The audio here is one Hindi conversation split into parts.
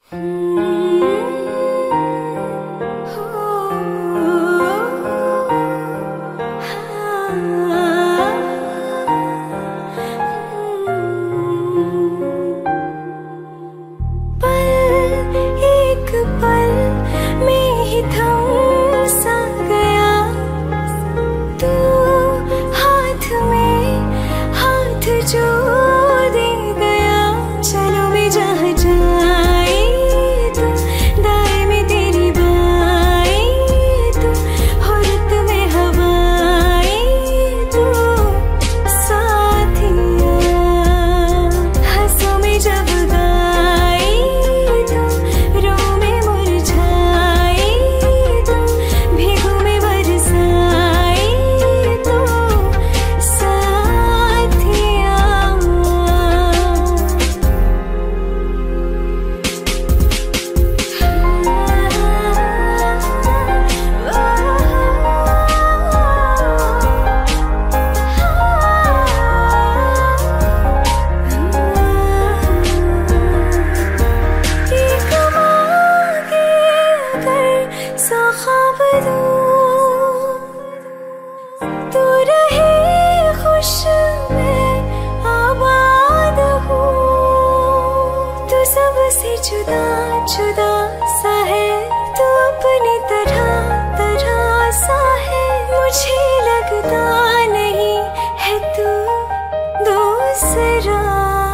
जुदा जुदा सा है तू, अपनी तरह तरह सा है, मुझे लगता नहीं है तू दूसरा।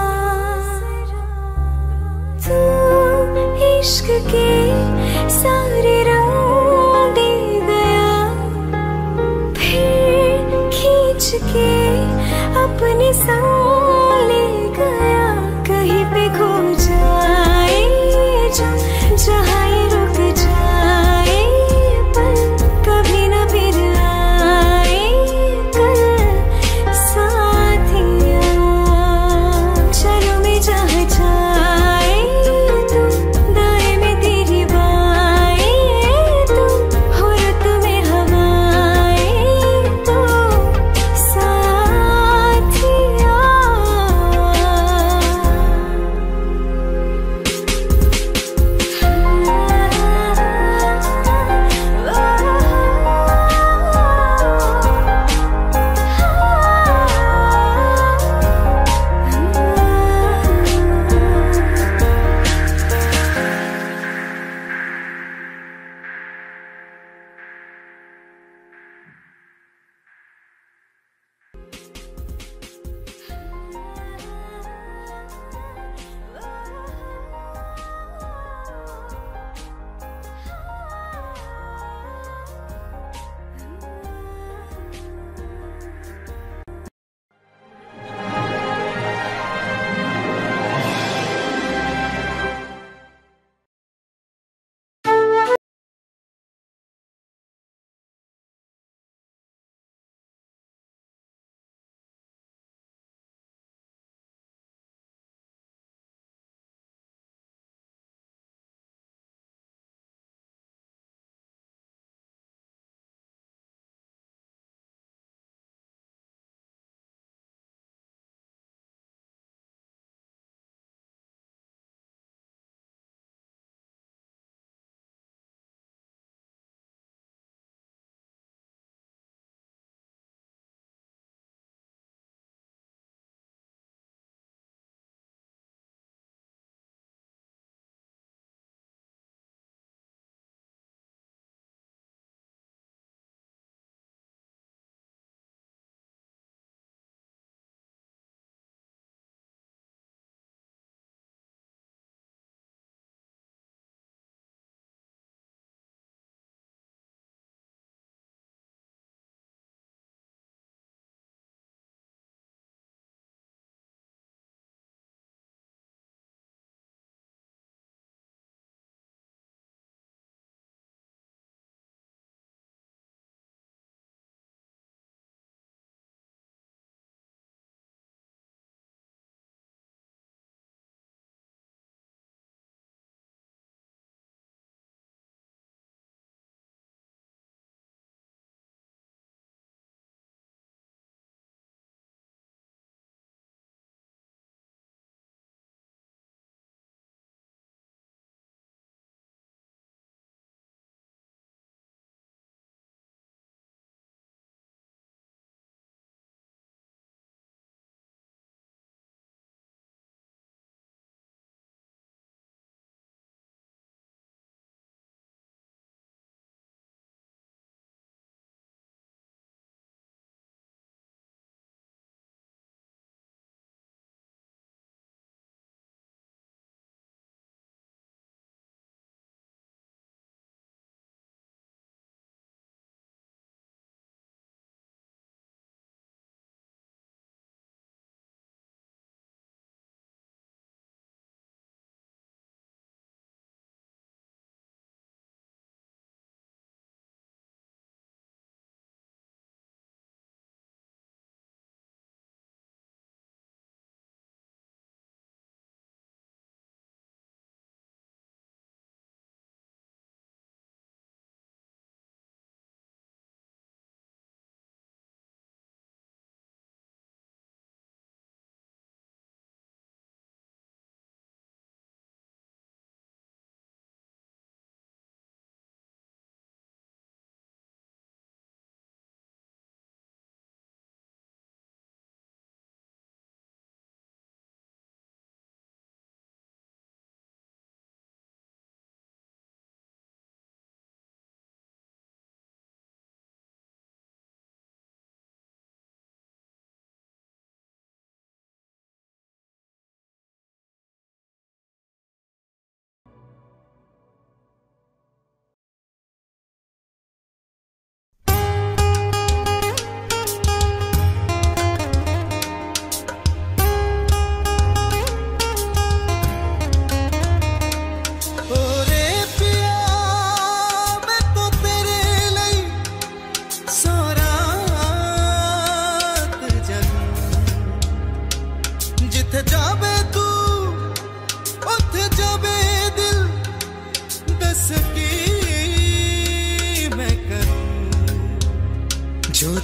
तू इश्क के सारे रंग दे गया, फिर खींच के अपने संग ले गया। कहीं पे खो जाए जहाँ ये रुक जाए, पर कभी न फिर आए कल साथिया। चलो मैं जहाँ जाए तू, दाएं में तेरी बाएं तू, हो रुत में हवाएं तू साथिया।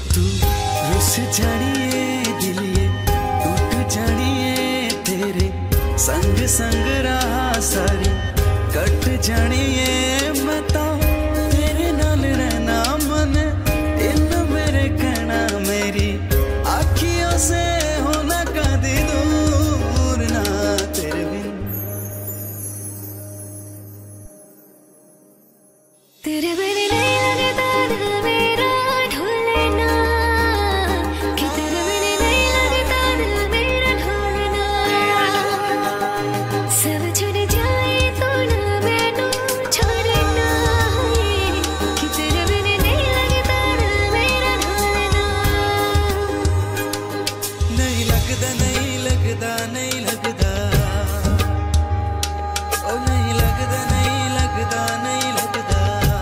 तू रुस जानिए दिलिए टूट जानिए तेरे संग संग रहा सारी कट जानिए मैं तो तेरे नाल रहना मन इन मेरे कहना मेरी आँखियों से होना कदी दूर ना तेरे बिन तेरे बिन नहीं लगता दिल मेरा ढोलना कि तेरे बिन नहीं लगता दिल मेरा ढोलना सब छूट जाए तो ना मैनू छोड़ना कि तेरे बिन नहीं लगता दिल मेरा ढोलना नहीं लगता नहीं लगता नहीं लगता ओ नहीं लगता नहीं लगता नहीं लगता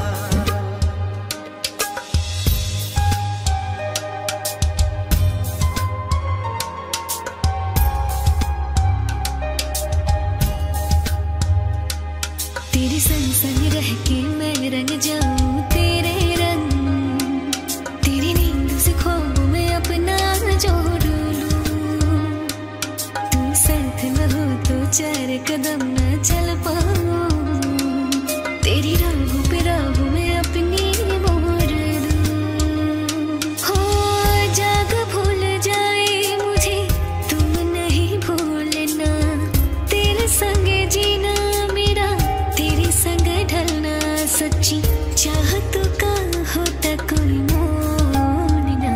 तेरे संग संग रह के मैं रंग जाऊं तेरे रंग तेरी नींद से ख्वाब में अपना जोड़ लूं तू साथ न हो तो चार कदम न चल पाऊं तेरी राहों पे राहों में अपनी मोड़ दूं हो जाग भूल जाए मुझे तुम नहीं भूलना तेरे संग जीना मेरा तेरे संग ढलना सच्ची चाहत का होता कोई मोल ना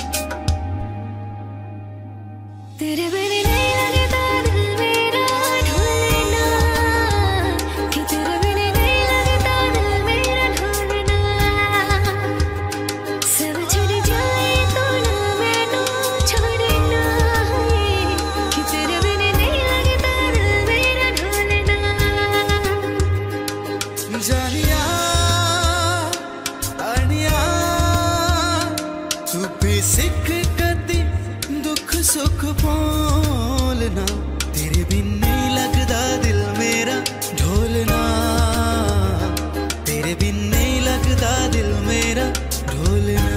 तेरे बिन नहीं लगता दिल मेरा ढोलना कि तेरे बिन नहीं लगता दिल मेरा ढोलना सब छूट जाए तो ना मैनू छोड़ना कि तेरे बिन नहीं लगता दिल मेरा ढोलना जानिया आनिया तू भी सिख कदी दुख सुख बोलना तेरे बिन नहीं लगता दिल मेरा ढोलना तेरे बिन नहीं लगता दिल मेरा ढोलना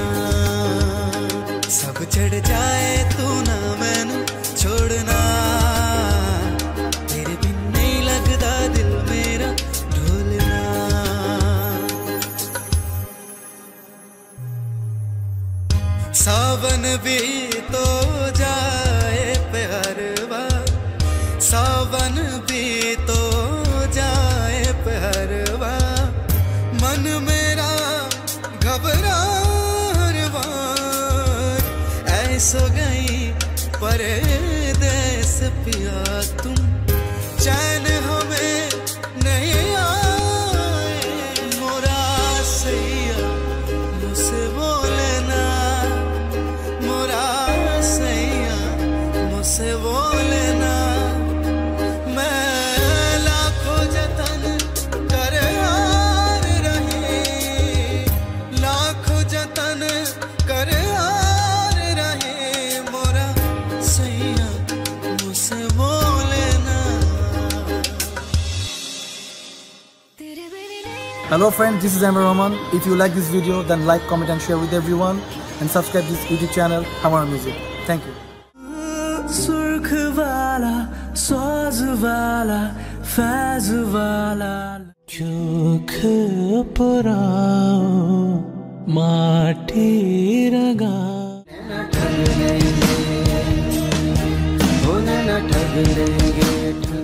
सब चढ़ जाए तू ना मैनू छोड़ना तेरे बिन नहीं लगता दिल मेरा ढोलना सावन भी तो जाए प्यारवा सावन भी तो जाए प्यारवा मन मेरा घबरारवा ऐसो गई परदेस पिया तुम चैन हमें नहीं आए मोरा सैया मुझसे बोलना मोरा सैया मुझसे बोलना मैं लाखों जतन कर हार रही लाखों जतन कर हार रही मोरा सैया मुझसे बोलना तेरे बिन नहीं Hello friends, this is Amir Rahman. If you like this video, then like, comment and share with everyone and subscribe this YouTube channel, Hamara Music. Thank you. सुर्ख वाला साज वाला फैज वाला चोख पुराओ माटी रगा ठग लेंगे न ठग लेंगे ठग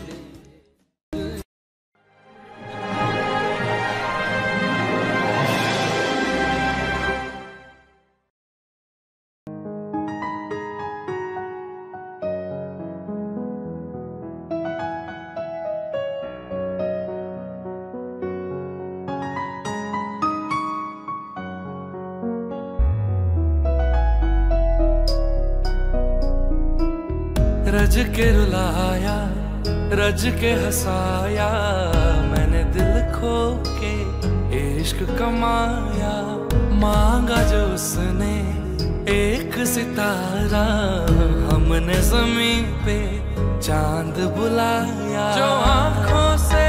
रज के रुलाया रज के हंसाया मैंने दिल खो के इश्क कमाया मांगा जो उसने एक सितारा हमने जमीन पे चांद बुलाया जो आँखों से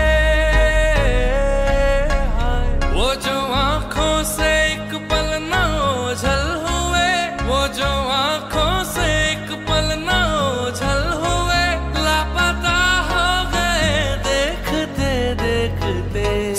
वो जो आँखों से एक पल न ओझल हुए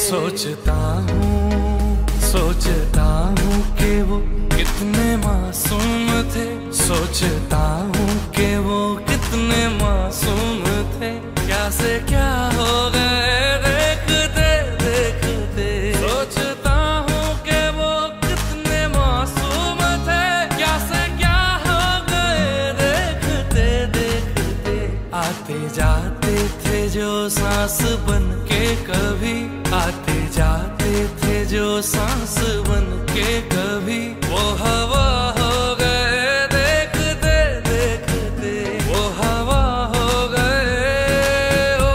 सोचता हूँ कि वो कितने मासूम थे, सोचता हूँ कि वो कितने मासूम थे, क्या से क्या हो गए देखते देखते। सोचता हूँ कि वो कितने मासूम थे, क्या से क्या हो गए देखते देखते। आते जाते थे जो सांस बन के कभी, आते जाते थे जो सांस बन के कभी, वो हवा हो गए देखते देखते, वो हवा हो गए। ओ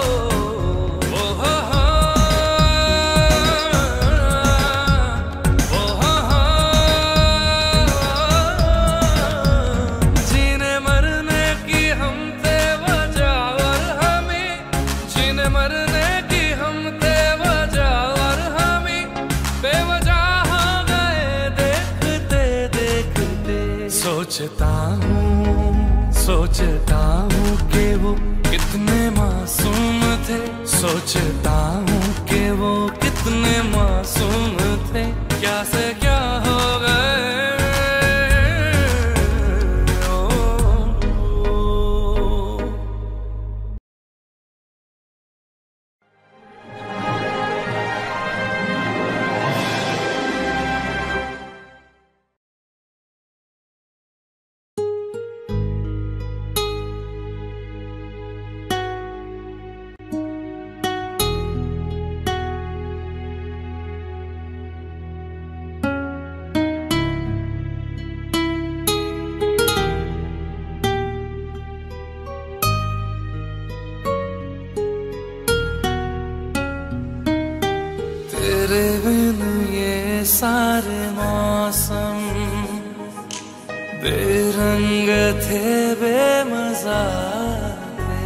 जीने मरने की हम थे वजह और हमें, जीने मरने की हम थे वजह और हमें बेवजह हो गए देखते देखते। सोचता हूँ कि वो कितने मासूम थे, सोचता हूँ कि वो कितने मासूम थे, क्या से क्या हो गए। तेरे बिन ये सारे मौसम बेरंग थे, बेमजा थे,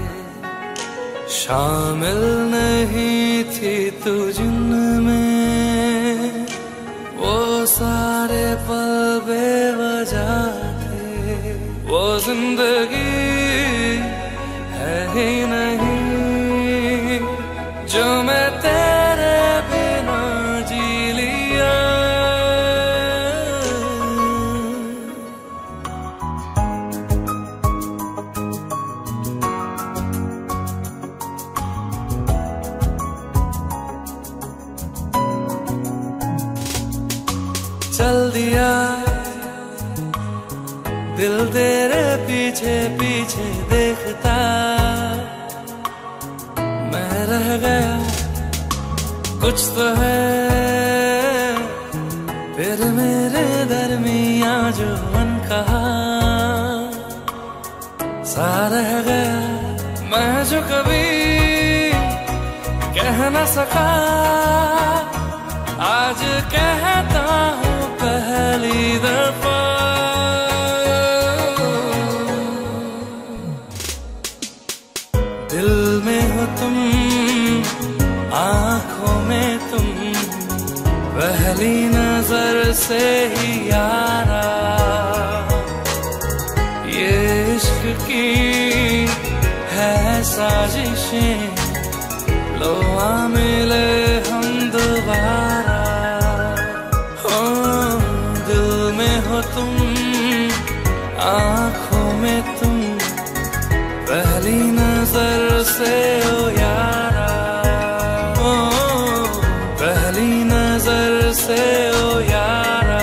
शामिल नहीं थी तू जिनमें, वो सारे पल बेवजह थे, वो जिंदगी है ही नहीं जो मैं तेरे बिना जी लिया। चल दिया दिल तेरे पीछे पीछे देखता, मैं रह गया कुछ तो है फिर मेरे दरमियां जो अनकहा सा रह गया, मैं जो कभी कह न सका आज कहता हूँ पहली दफा। दिल में हो तुम, आँखों में तुम, पहली नजर से ही यारा, ये इश्क की है साजिशें, लो आ मिले हम दोबारा। हो दिल में हो तुम, आँखों में तुम, पहली नजर से ओ यारा, ओ पहली नजर से ओ यारा।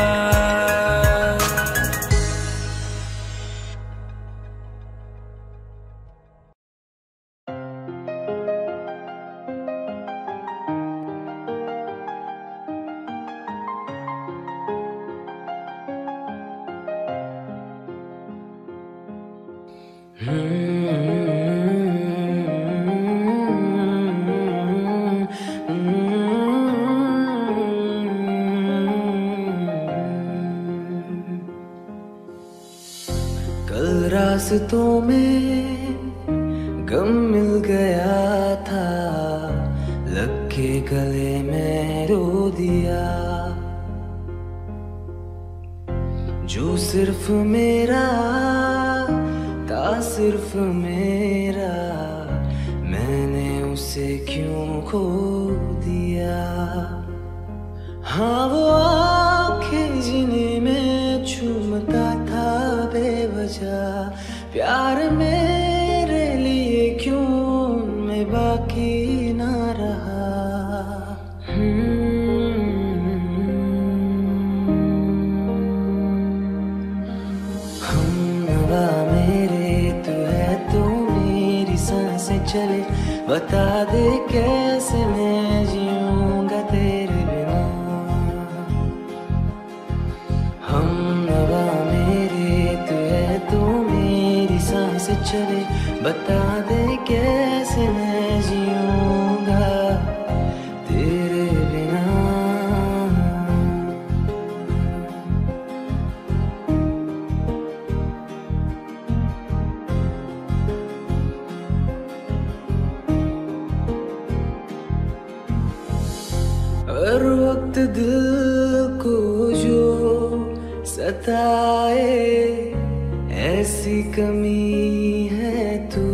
कल रास्तों में गम मिल गया था, लग के गले में रो दिया, जो सिर्फ मेरा था सिर्फ मेरा, मैंने उसे क्यों खो दिया। हाँ वो आंखें जिन्हें मैं चूमता था बेवजह, प्यार मेरे लिए क्यों मैं बाकी ना रहा। हमनवा मेरे तू है तो मेरी सांसें चले, बता दे कैसे मैं जीऊंगा तेरे बिना। हमनवा मेरे तू है तो मेरी सांसें चले, बता दे कैसे मैं जीऊंगा तेरे बिना। हर वक्त दिल को जो सताए, ऐसी कमी है तू।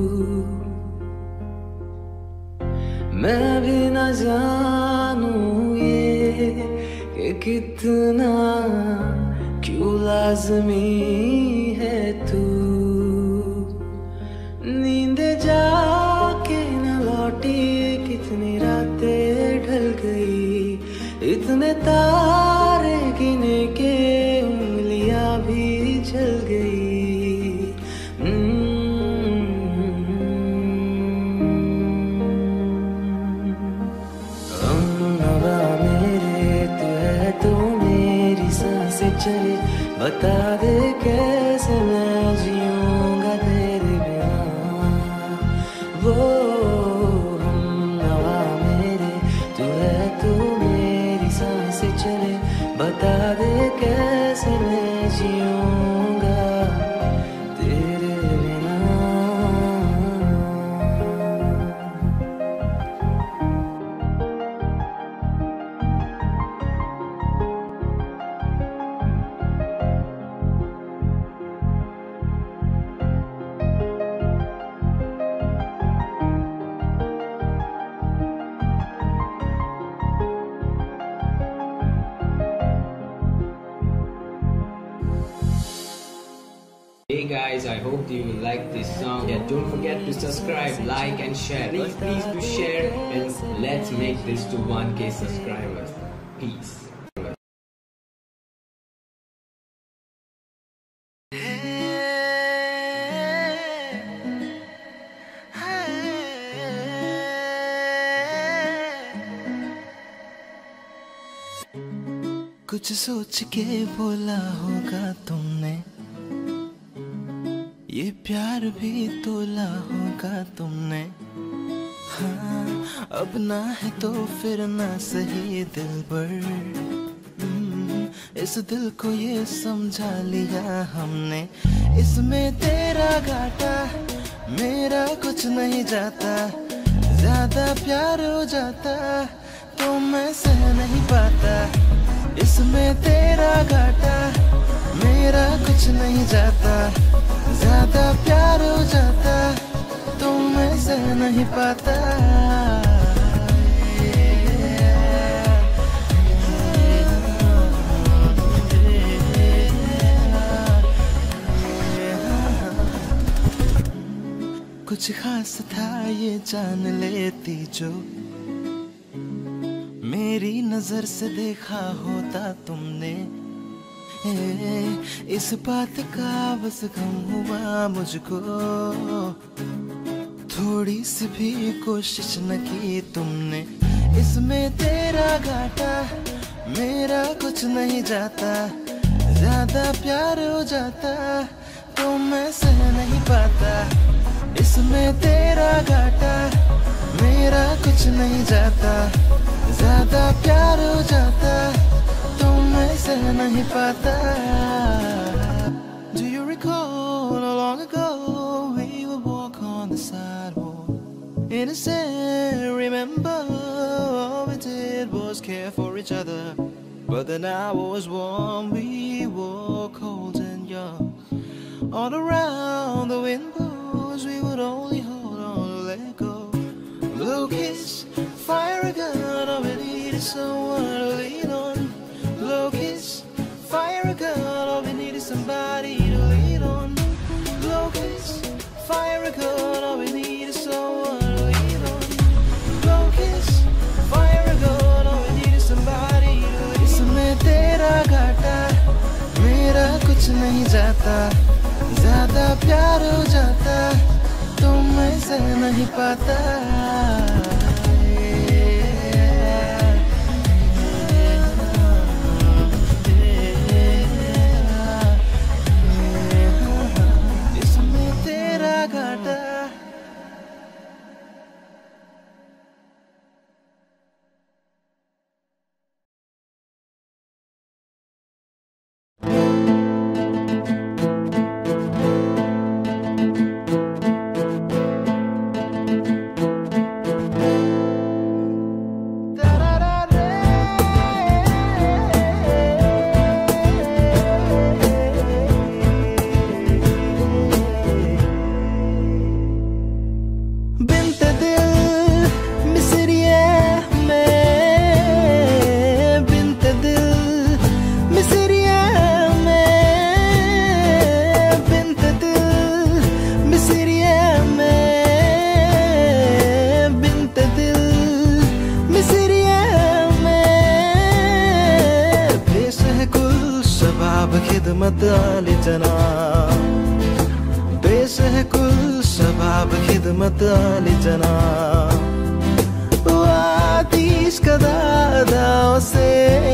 मैं भी न जानूं ये कि कितना क्यों लाज़मी है तू। नींदे जाके न लौटी, कितनी रातें ढल गई, इतने तारे गिने के उंगलियां भी जल गई। हमनवा मेरे तू है तो मेरी सांसें चले, बता दे कैसे मैं जीऊंगा तेरे बिना। वो हमनवा मेरे तू है तो मेरी सांसें चले, बता दे कैसे मैं जीऊंगा तेरे बिना। Hey guys, I hope you will like this song. Yeah, don't forget to subscribe, like and share. Please do share and let's make this to 1K subscribers. Peace. कुछ सोच के बोला होगा तुमने, ये प्यार भी तोला होगा तुमने। हाँ अब ना है तो फिर ना सही दिलबर, इस दिल को ये समझा लिया हमने। इसमें तेरा घाटा मेरा कुछ नहीं जाता, ज्यादा प्यार हो जाता तो मैं सह नहीं पाता। इसमें तेरा घाटा मेरा कुछ नहीं जाता, ज्यादा प्यार हो जाता तो मैं सह नहीं पाता। कुछ खास था ये जान लेती जो, मेरी नजर से देखा होता तुमने। इस बात का बस गम हुआ मुझको, थोड़ी सी भी कोशिश न की तुमने। इसमें तेरा घाटा मेरा कुछ नहीं जाता, ज्यादा प्यार हो जाता तो मैं सह नहीं पाता। इसमें तेरा घाटा मेरा कुछ नहीं जाता, ज्यादा प्यार हो जाता तो मैं सह नहीं पाता। Do you recall how long ago we would walk on the sidewalk? Innocent, remember all we did was care for each other. But then I was warm, we were cold and young. All around the wind blows, we would only hold on to let go. kiss, fire girl, all we need is someone to lean on. Blow kiss, fire girl, all we need is somebody to lean on. Blow kiss, fire girl, all we need is someone to lean on. Blow kiss, fire girl, all we need is somebody to lean on. इसमें तेरा घाटा मेरा कुछ नहीं जाता, ज्यादा प्यार हो जाता तो मैं सह नहीं पाता। इसमें तेरा घाटा। खिदमत आली जनाब, पेश है कुल शबाब खिदमत आली जनाब। आतिश का दादाओं से,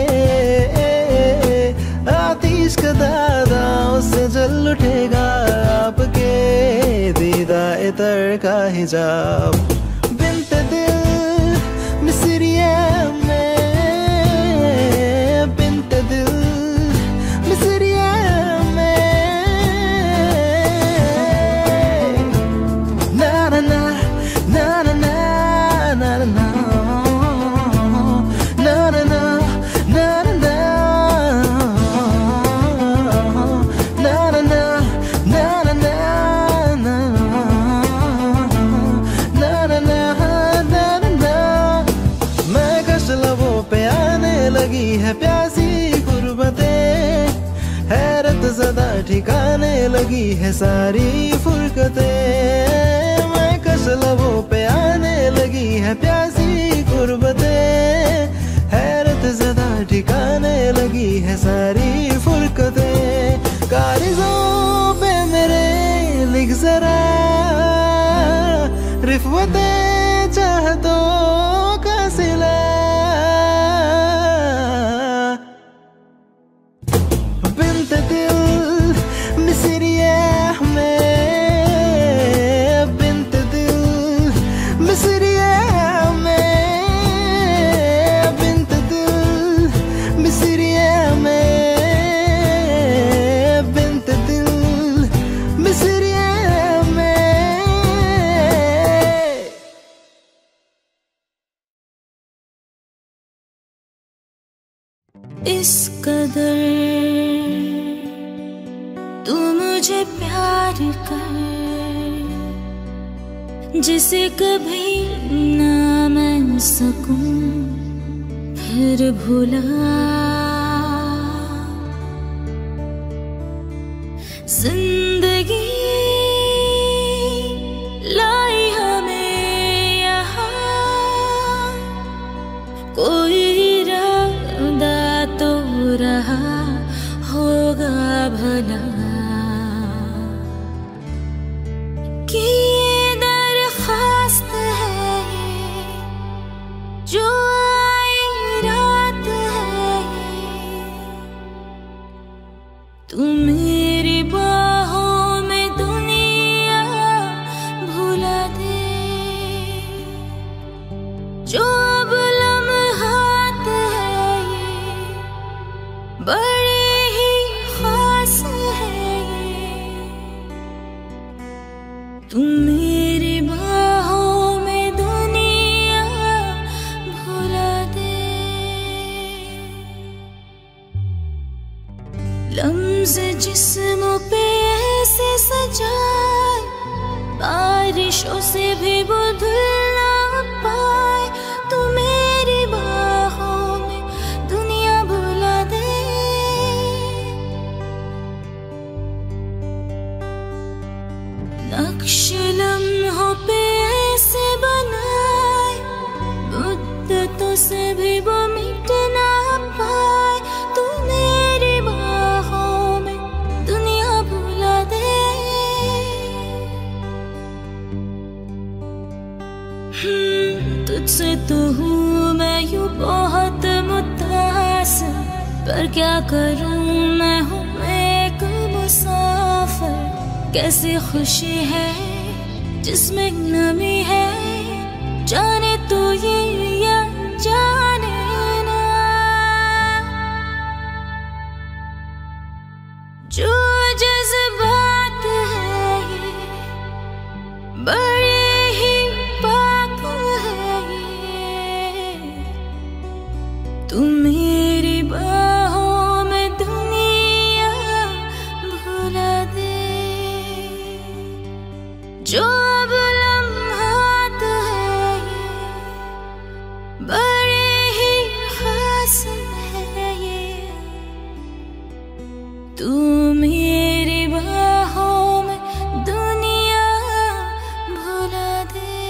आतिश का दादाओं से जल उठेगा आपके दीदाए तर का हिजाब। बिन्त दिल मिसरिया में, बिन्त दिल मिसरिया में। ना ना ना ना ना ना ना ना ना लगी है प्यासी गुर्बतें, हैरत ज़दा ठिकाने लगी है सारी फुरकतें। मैं कश लबों पे आने लगी है प्यासी गुर्बतें, हैरत ज़दा ठिकाने लगी है सारी फुरकतें। कारिज़ों पे मेरे लिख ज़रा रिफ़्वतें चाहतों का सिला। इस कदर तू मुझे प्यार कर, जिसे कभी ना मैं सकूं फिर भुला। जिंदगी लाई हमें यहाँ, कोई तो रहा होगा भला कि ये दरख्वास्त है जो आई रात है। तू मेरी बाहों में दुनिया भुला दे, जो अब लम्हात बड़े ही खास है। तुम मेरी बाहों में दुनिया भुला दे। लम्ज़ जिस्म पे ऐसे सजाए, बारिशों से भी वो धुल ना पाए। से भी वो मिट ना पाए, तू मेरी बाहों में दुनिया भुला दे। तुझसे तो हूँ मैं यूं बहुत मुतासिर, पर क्या करूँ मैं हूँ एक मुसाफिर। कैसी खुशी है जिसमें नमी है, जाने तू ये या जाने ना। जो जज्बात है ये बड़े ही पाक है ये, तू मेरी बाहों में दुनिया भुला दे। जो अब लम्हात है ये बड़े ही खास है ये, तू मेरी बाहों में दुनिया भुला दे।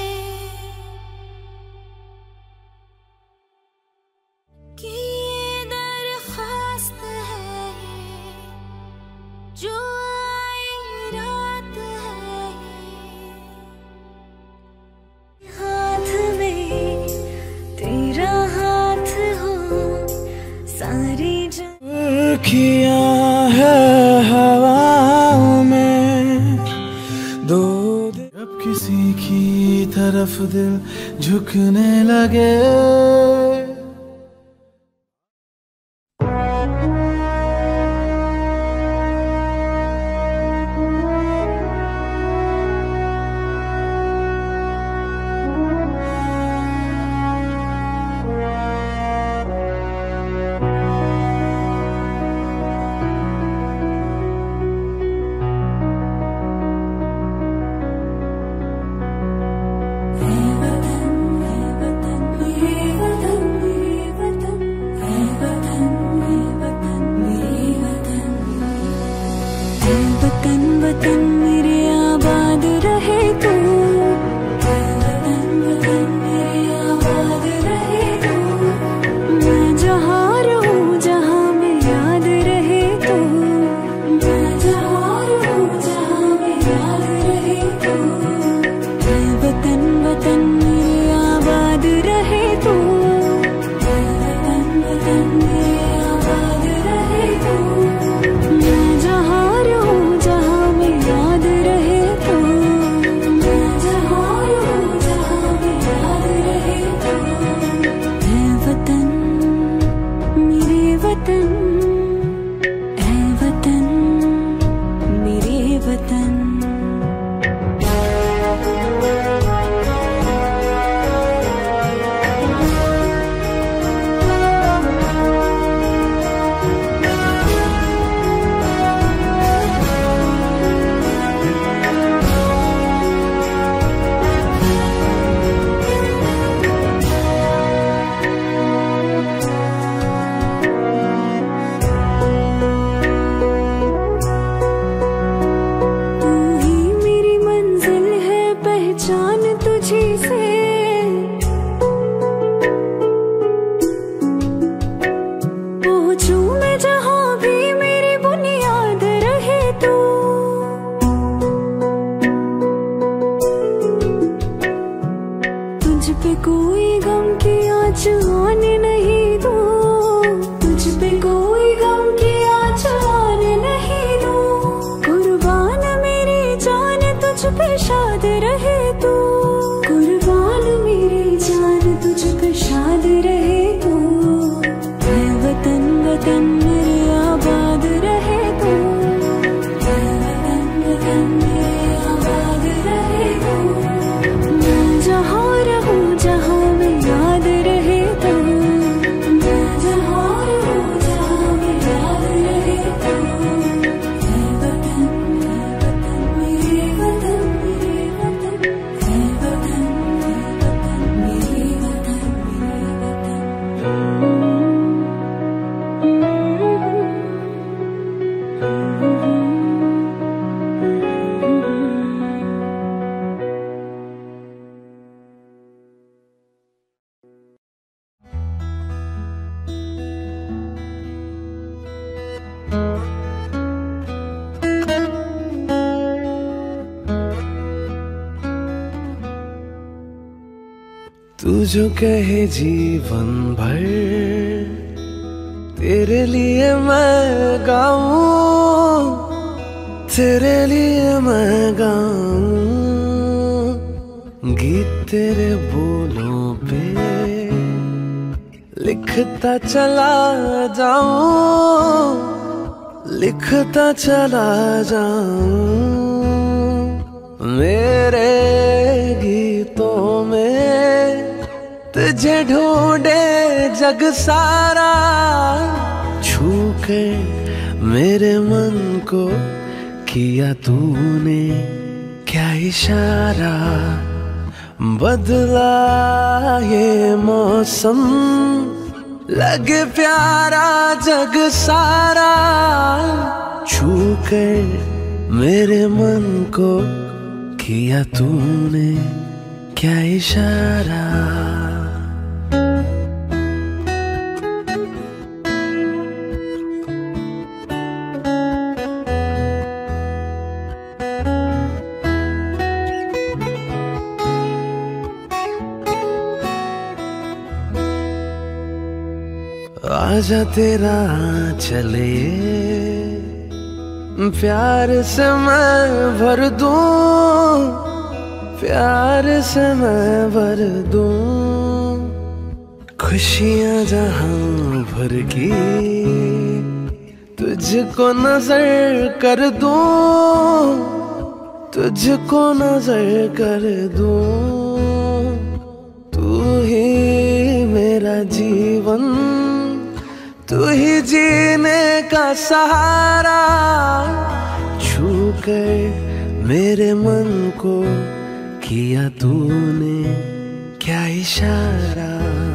कि ये दरख्वास्त है ये, जो आई रात है ये, हाथ में तेरा हाथ हो सारी किया है हवा में दो। जब किसी की तरफ दिल झुकने लगे, वतन वतन मेरे आबाद रहे तू, वतन वतन मेरे आबाद रहे तू। मैं जहाँ रहूँ जहाँ में याद रहे तू, मैं जहाँ रहूँ जहाँ में याद रहे तू। वतन वतन मेरे आबाद रहे तू, वतन वतन मेरे आबाद रहे तू। मैं जहाँ रहूँ जहाँ में याद रहे तू, मैं जहाँ रहूँ जहाँ में याद रहे तू। है वतन मेरे वतन, है वतन मेरे वतन। तू जो कहे जीवन भर तेरे लिए मैं गाऊं, तेरे लिए मैं गाऊं गीत तेरे बोलों पे लिखता चला जाऊं, लिखता चला जाऊं मेरे गीतों में तुझे ढूंढे जग सारा, छू कर मेरे मन को किया तूने क्या इशारा, बदला ये मौसम लगे प्यारा जग सारा, छू कर मेरे मन को किया तूने क्या इशारा। आजा तेरा चले प्यार से मैं भर दूं, प्यार से मैं भर दूं खुशियां जहां भर की तुझको नजर कर दूं, तुझको नजर कर दूं तू ही मेरा जीवन, तू ही जीने का सहारा, छू कर मेरे मन को किया तूने क्या इशारा,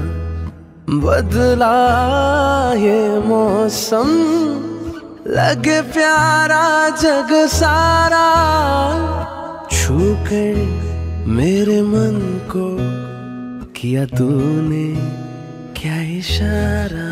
बदला ये मौसम लगे प्यारा जग सारा, छू कर मेरे मन को किया तूने क्या इशारा।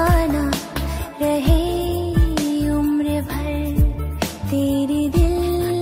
तेरे दिल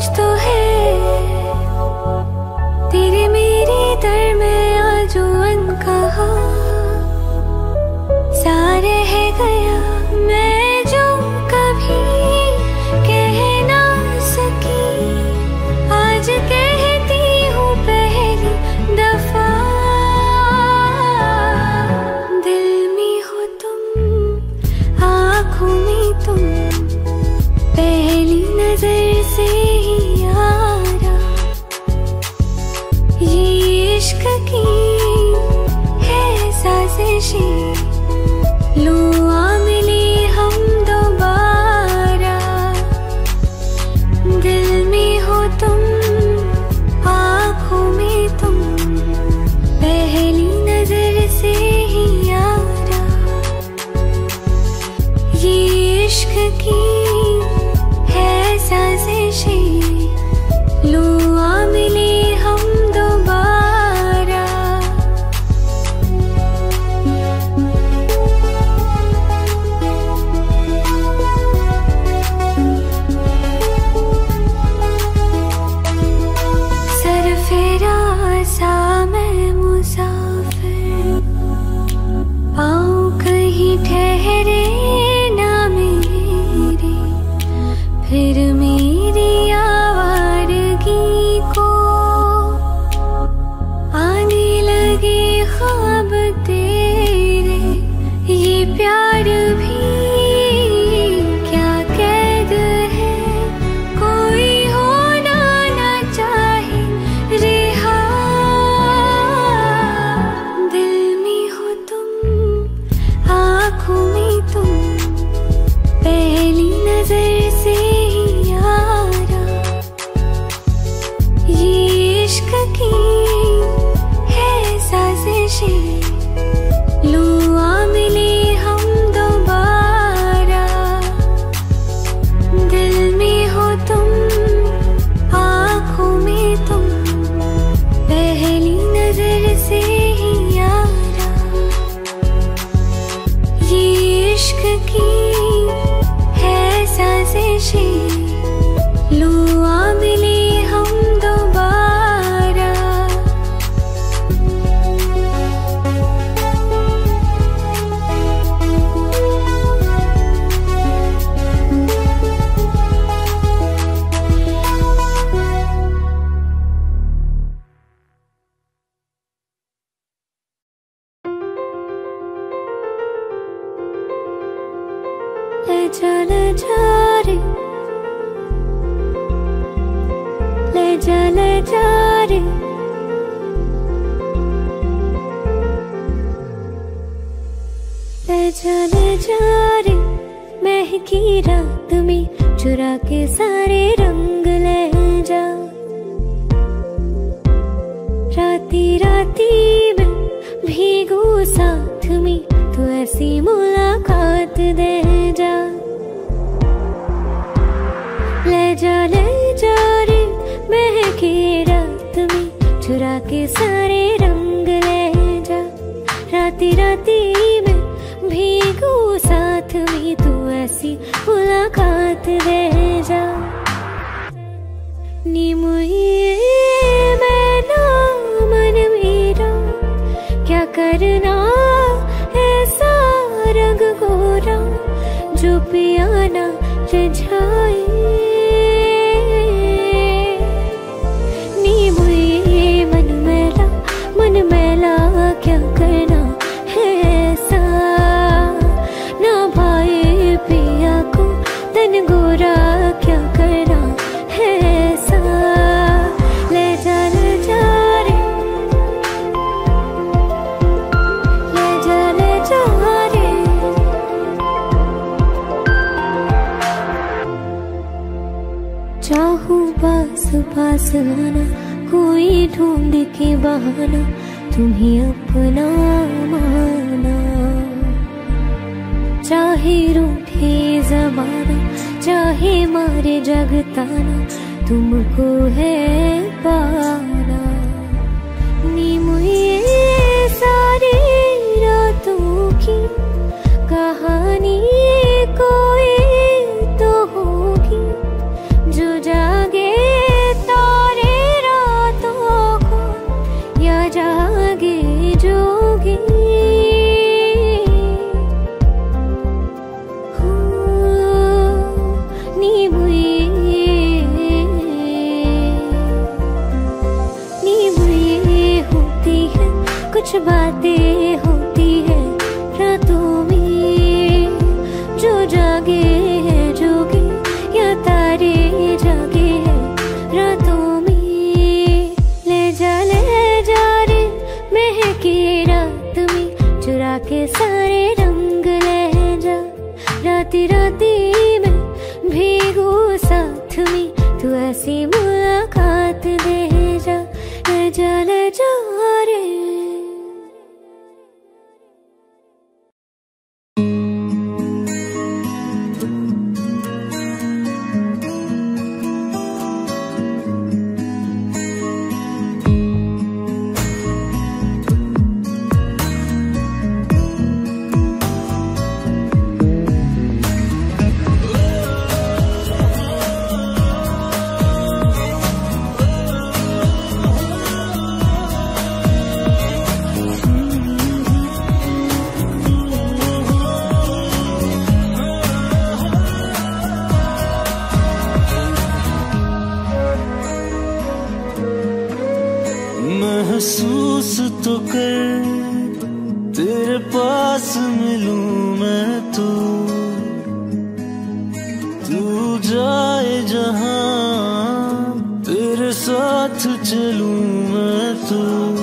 कुछ तो है तेरे मेरे दरमियां जो अनकहा सा रह गया मैं जो कभी कह ना सकी आज कहती हूँ पहली दफा दिल में हो तुम आँखों में तुम पहली नजर से ही यारा ये इश्क की है साजिशें लो आ मिले हम दोबारा दिल में हो तुम आँखों में तुम पहली नजर से ही यारा ये इश्क की है साजिशें लो आ मिले हम दोबारा सरफेरा सा मैं मुसाफिर पाँव कहीं ठहरे ना मेरे फिर मेरी आवारगी को आने लगे ख्वाब तेरे ये प्यार भी क्या कैद है कोई होना ना चाहे रिहा दिल में हो तुम आँखों में तुम पहली नजर से ही यारा ये इश्क की है साजिशें लो आ मिले हम दोबारा दिल में हो तुम आँखों में तुम पहली नजर से ही यारा ये इश्क की है साजिशें लो आ मिले हम दोबारा ले जा रे ले जा रे महकी रात में चुरा के सारे रंग ले जा राती राती में भीगू साथ में तो ऐसी मुलाकात दे जा ले जा रे महकी रात में चुरा के सारे रंग ले जा राती राती में भीगू साथ में तू ऐसी मुलाकात दे जा नी मुझे मैना मन मेरा क्या करना ऐसा रंग गोरा जो पियाना रिझाए मन मैला क्या करना है ऐसा ना भाई पिया को तन गोरा क्या करना है ऐसा ले जा रे ले जा रे चाहूं पास पास आना कोई ढूंढ के बहाना तुम्हें अपना माना चाहे रूठे ज़माना चाहे मारे जगताना तुमको है पाना नी मुझे सारी रातों की कहानी कोई तो होगी जो जागे राती राती में भीगू साथ में, तू ऐसी मुलाकात दे जा, ले जा ले जा रे। महसूस तो कर, तेरे पास मिलूं मैं तो, तू जाए जहां तेरे साथ चलूं मैं तो।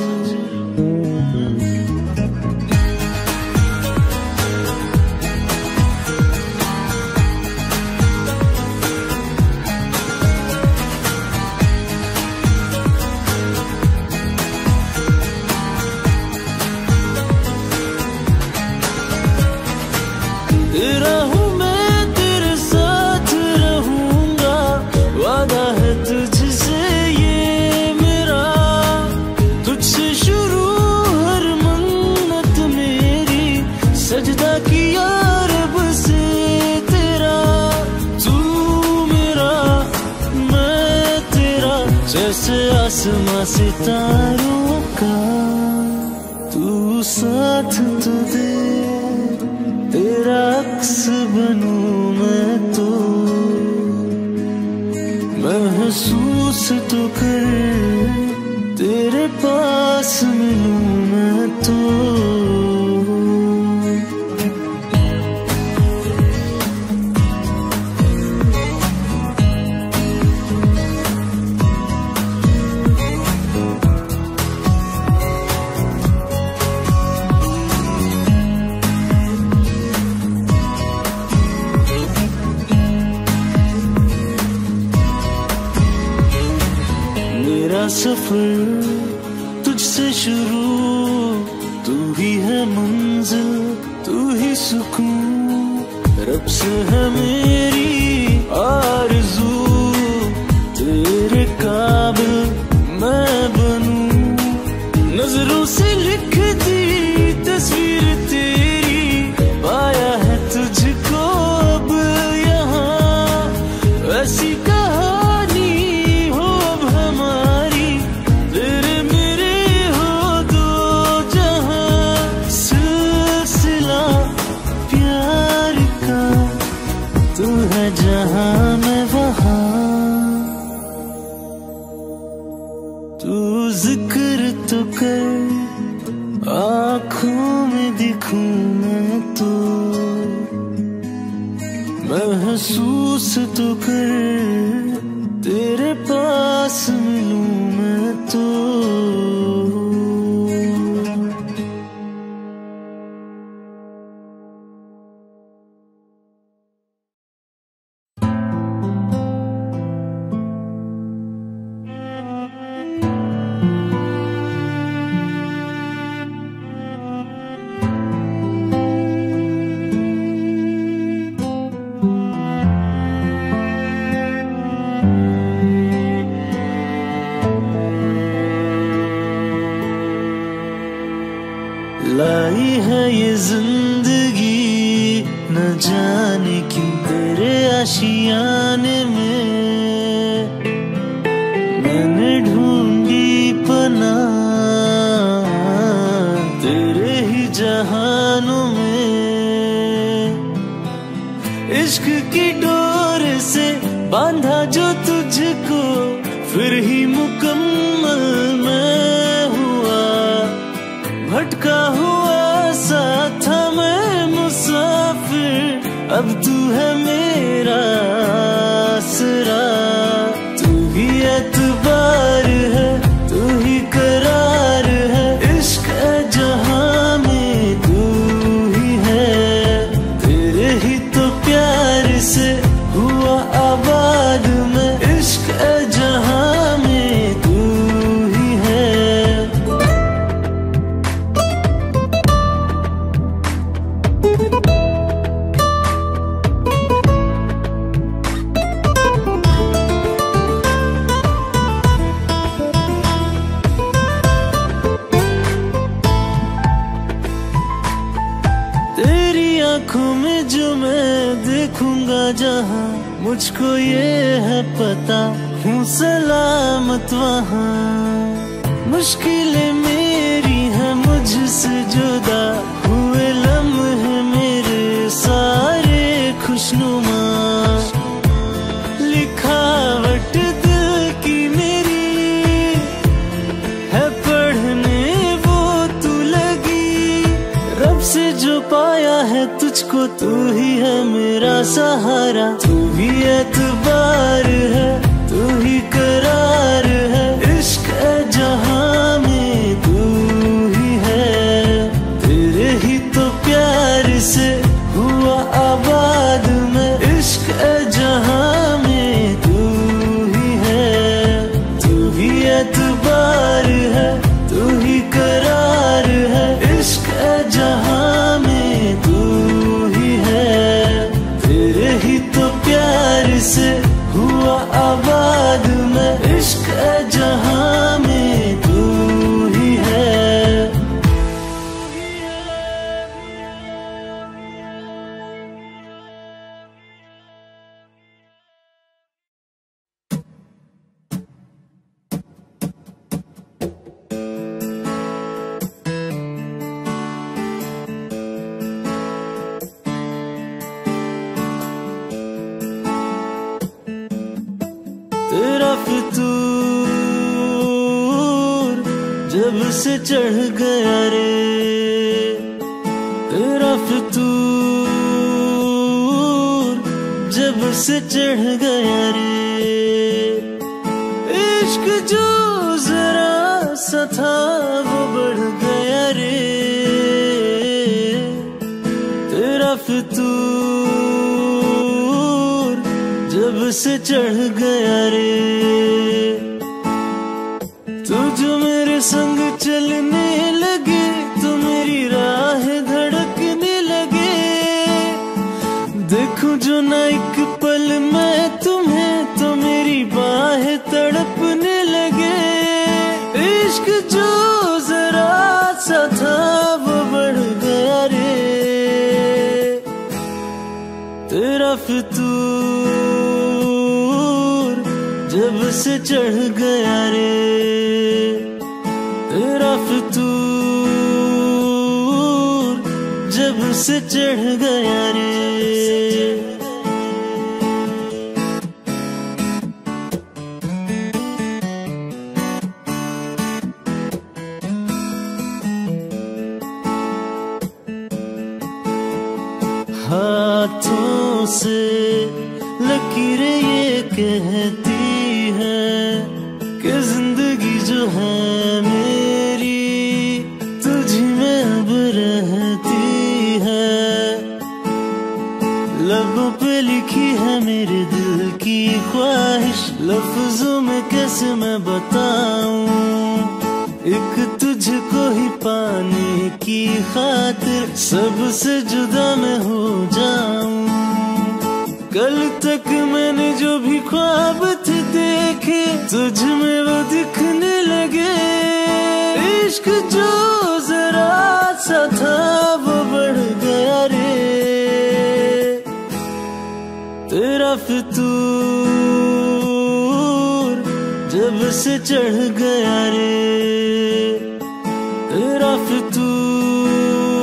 तेरा हूँ मैं, तेरे साथ रहूंगा, वादा है तुझसे ये मेरा। तुझसे शुरू हर मन्नत मेरी, सजदा किया रब से तेरा। तू मेरा मैं तेरा, जैसे आसमां सितारों का तू साथ तो दे, तेरा अक्स बनूं मैं तो। महसूस तो कर, तेरे पास मिलूं मैं तो। मेरा सफर तुझसे शुरू, तू ही है मंजिल, तू ही सुकून। रब से है मेरी आरज़ू, तेरे काबिल मैं बनूं। नजरों से लिख दी तस्वीर तेरी, पाया है तुझको अब यहाँ। ऐसी कहानी हो अब हमारी, तेरे मेरे हो दो जहां। सिलसिला प्यार का तू है जहां मैं वहां। तू जिक्र तो कर, आँखों में दिखूं मैं तो। महसूस तो कर, तेरे पास मिलूं मैं तो। लाई है ये जिंदगी न जाने क्यों तेरे आशियाने में। मैंने ढूंढी पनाह तेरे ही जहानों में। इश्क की डोर से बांधा जो तुझको, फिर ही मुकम्मल मैं हुआ। भटका हुआ सा था मैं मुसाफिर, अब तू है मेरा आसरा। तू ही एतबार है, तू ही करार है, इश्क है जहां में तू ही है। तेरे ही तो प्यार रहूंगा जहाँ मुझको ये है पता, हूँ सलामत वहाँ। मुश्किलें मेरी हैं मुझसे जुदा, हुए लम्हे मेरे सारे खुशनुमा। लिखावट दिल की मेरी है पढ़ने वो तू लगी, रब से जो पाया है तुझको तू ही है मेरा सहारा। तू ही एतबार है, तू ही करार है, इश्क है जहां में तू ही है। तेरे ही तो प्यार से हुआ आबाद में, इश्क है जहां में तू ही है। तू ही एतबार है, तू ही करार है, इश्क है जहां में तू ही है। तेरे ही तो प्यार से हुआ आबाद में, इश्क है जहां में तू ही है। तेरा फितूर जब से चढ़ गया रे, तेरा फितूर जब से चढ़ गया रे। इश्क जो जरा सा था वो बढ़ गया रे, तेरा फितूर जब से चढ़ गया रे। तू जो मेरे संग चलने लगे, तो मेरी राह धड़कने लगे। देखूं जो ना एक पल मैं तुम्हें, तो मेरी बाहें तड़पने लगे। इश्क जो जरा सा था वो बढ़ गया रे, तेरा फितूर जब से चढ़ गया रे, तेरा फितूर जब से चढ़ गया रे। हाथों से लकीरें ये कहती है कि जिंदगी जो है मेरी तुझी में अब रहती है। लबों पे लिखी है मेरे दिल की ख्वाहिश, लफ्जों में कैसे मैं बताऊं। एक तुझको ही पाने की खातिर सबसे जुदा मैं हो जाऊं। कल तक मैंने जो भी ख्वाब थे देखे, तुझ में वो दिखने लगे। इश्क जो जरा सा था वो बढ़ गया रे, तेरा फितूर जब से चढ़ गया रे, तेरा फितूर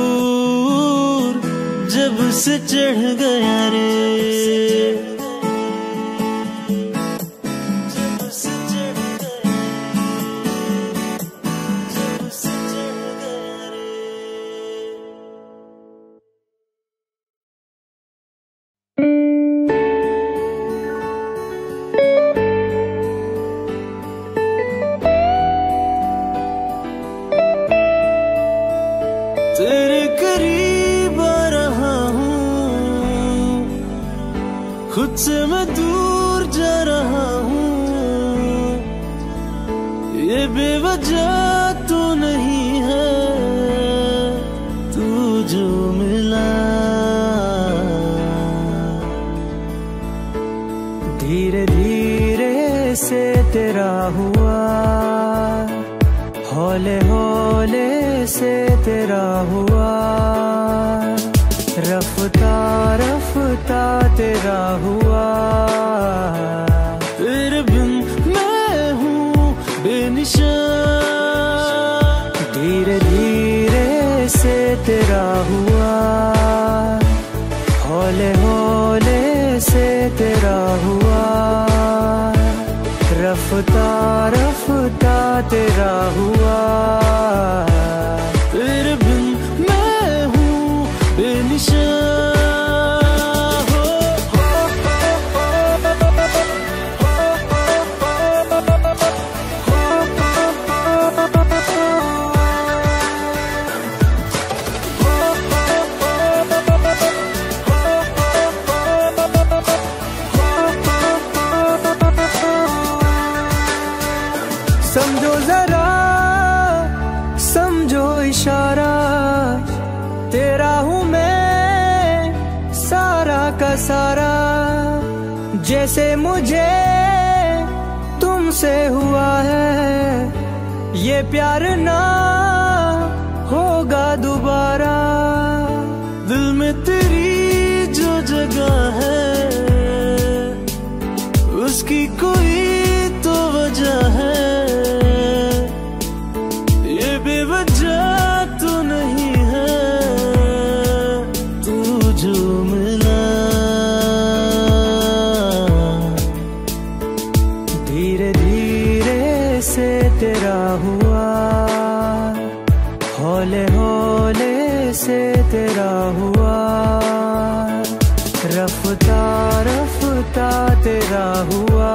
जब से चढ़ गया रे। तेरे करीब आ रहा हूँ, खुद से मैं दूर जा रहा हूँ। ये बेवजह तो नहीं है, तू जो मिला। धीरे धीरे से तेरा हुआ, हौले हौले से तेरा हुआ। रफ्ता रफ्ता तेरा हुआ, तेरे बिन मैं हूँ बेनिशान। धीरे धीरे से तेरा हुआ, हौले हौले से तेरा हुआ, रफ्ता रफ्ता तेरा हुआ, तेरे बिन मैं हूँ बेनिशान। समझो जरा समझो इशारा, तेरा हूँ मैं सारा का सारा। जैसे मुझे तुमसे हुआ है, ये प्यार ना होगा दोबारा। दिल में तेरी जो जगह है, उसकी कोई तो वजह है। बेवजह तो नहीं है, तू जो मिला। धीरे धीरे से तेरा हुआ, हौले हौले से तेरा हुआ, रफ्ता रफ्ता तेरा हुआ,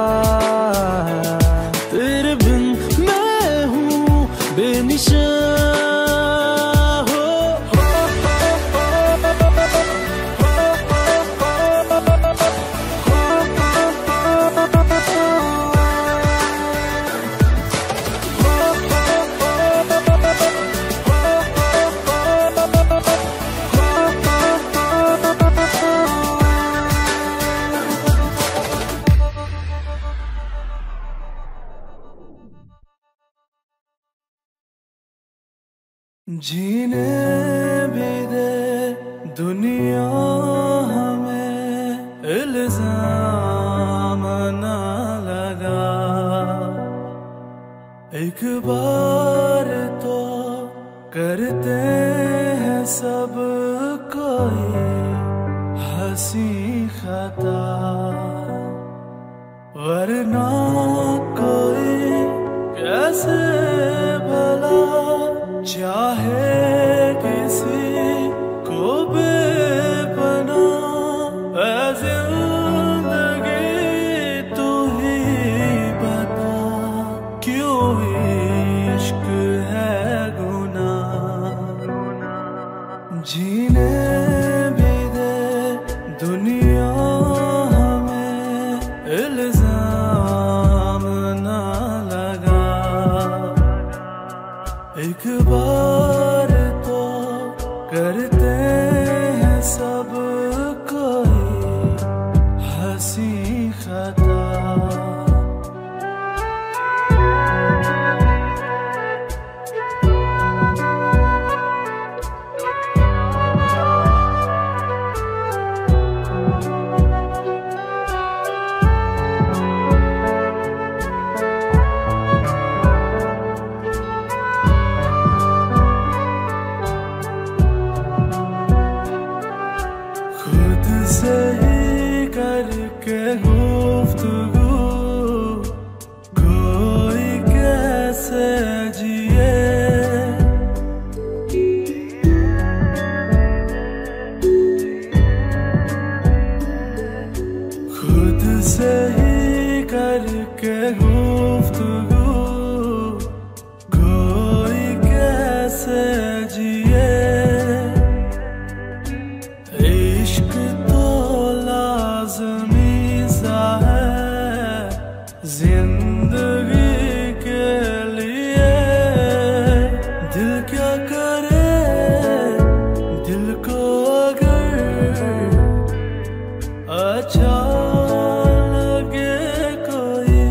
तेरे बिन मैं हूँ बेनिशान। जीने भी दे दुनिया हमें, इल्जाम ना लगा। एक बार तो करते हैं सब कोई हंसी खता, वरना कोई कैसे भला चाहे किसी को बेपनाह। ऐ जिंदगी तू ही बता, क्यों इश्क है गुनाह। जीने भी दे दुनिया हमें, इल्जाम ना लगा। एक बार तो करते हैं सब कोई हंसी खता। सही करके गुफ्तगू कोई कैसे जिए। खुद से ही करके गुफ्तगू कोई कैसे जिए। इश्क तो लाज़मी सा है जिंदगी के लिए। दिल क्या करे दिल को अगर अच्छा लगे कोई,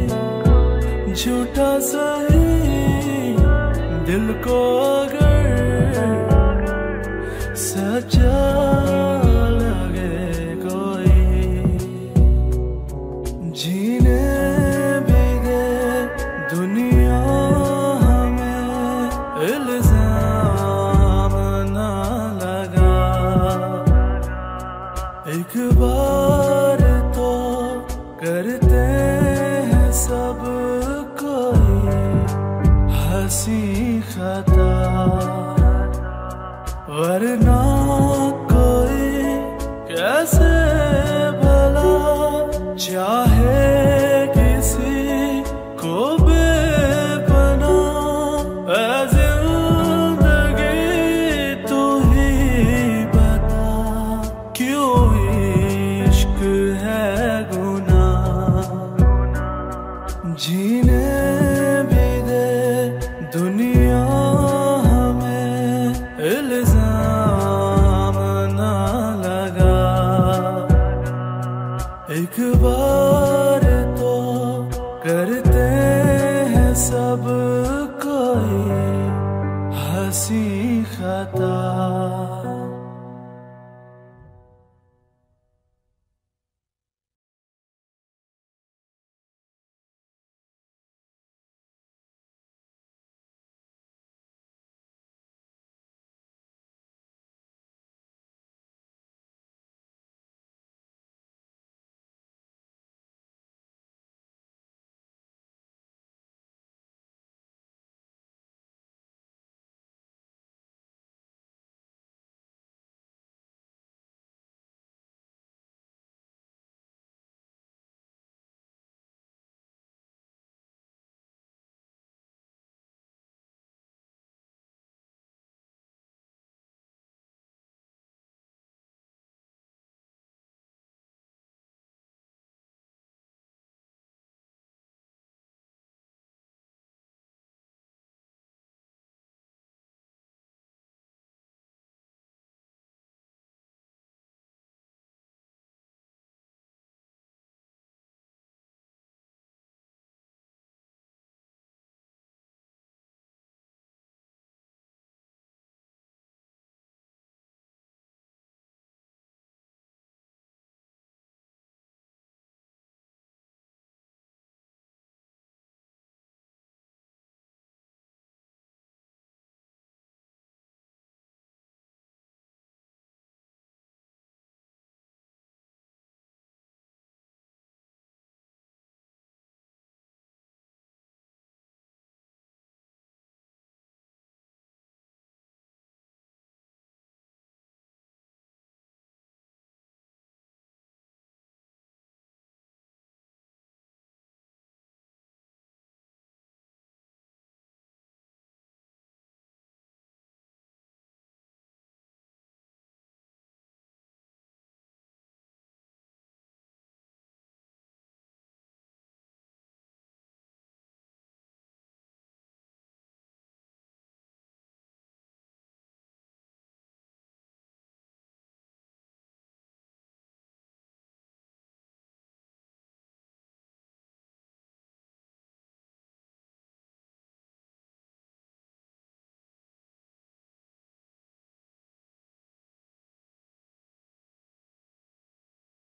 झूठा सही दिल को अगर सच्चा बार तो करते हैं सब कोई हंसी खता, वरना कोई कैसे भला चाहे किसी को बेपना। ऐ जिंदगी तू ही बता, क्यों इश्क है गुनाह। जीने भी दे दुनिया हमें, इल्जाम ना लगा। एक बार तो करते हैं सब कोई हंसी खता।